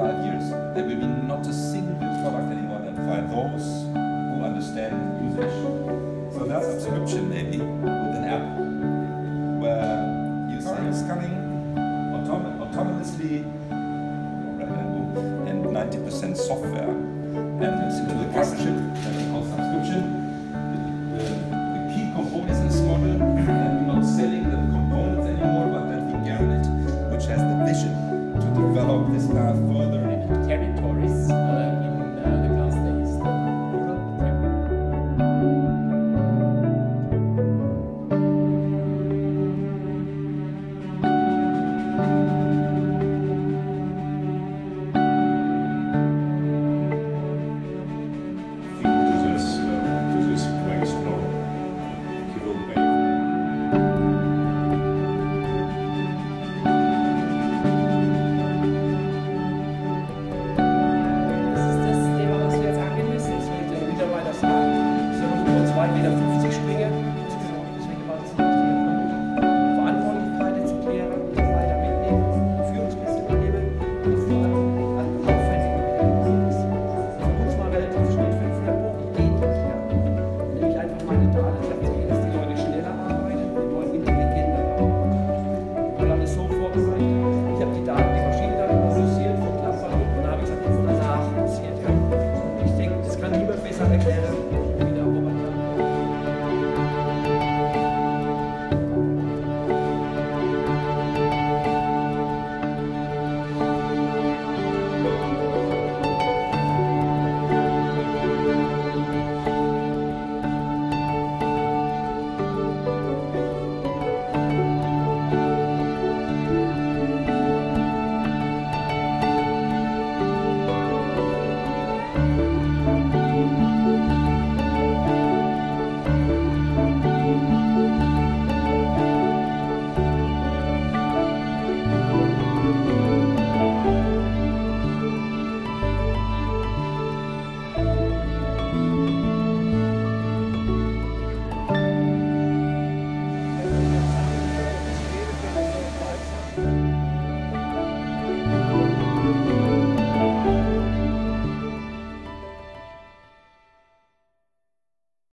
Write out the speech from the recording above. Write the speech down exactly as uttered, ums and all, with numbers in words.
five years, there will be not a single product anymore than by those who understand usage. So that's subscription maybe with an app where you say scanning autom autonomously and ninety percent software. And it's into the partnership that we call subscription. The, the, the key component is this model, and we're not selling the components anymore, but that we guarantee it, which has the vision to develop this path further